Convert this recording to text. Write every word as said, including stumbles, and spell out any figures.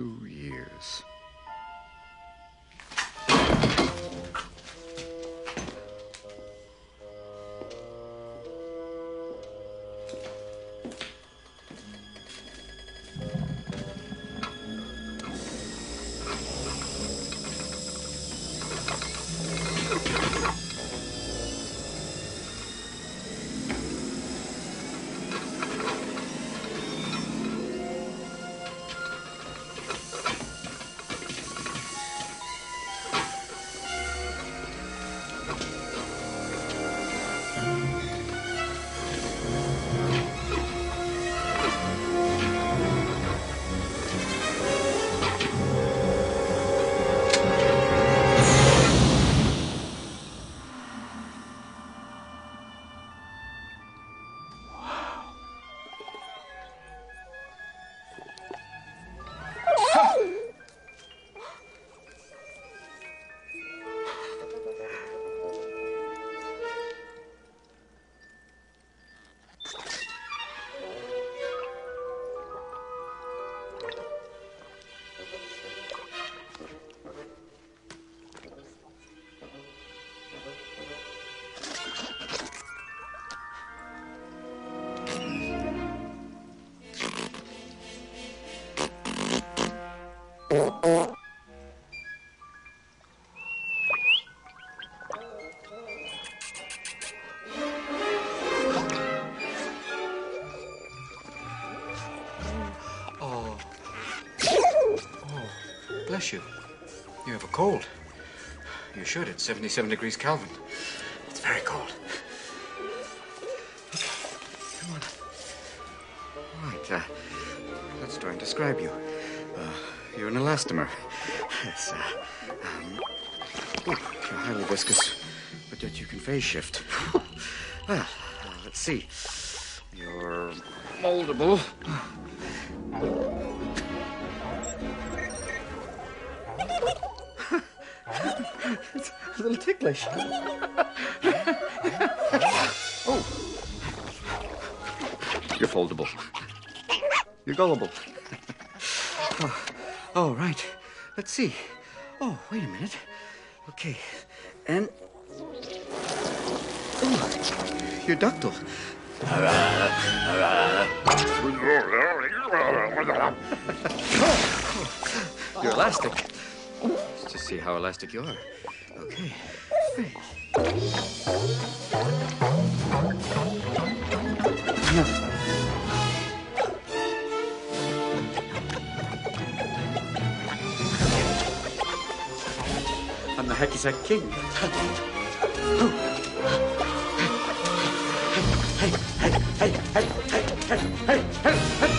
two years. Bless you. You have a cold. You should. It's seventy-seven degrees Kelvin. It's very cold. Okay, come on. All right, uh, let's try and describe you. Uh, you're an elastomer. Yes, uh, um, ooh, you're highly viscous, but yet you can phase shift. Well, uh, let's see. You're moldable. It's a little ticklish. Oh. You're foldable. You're gullible. Oh. Oh, right. Let's see. Oh, wait a minute. Okay. And... Oh, you're ductile. You're elastic. Let's just see how elastic you are. Okay. Hey. I'm the hacky sack king. Hey, hey, hey, hey, hey, hey, hey, hey, hey, hey.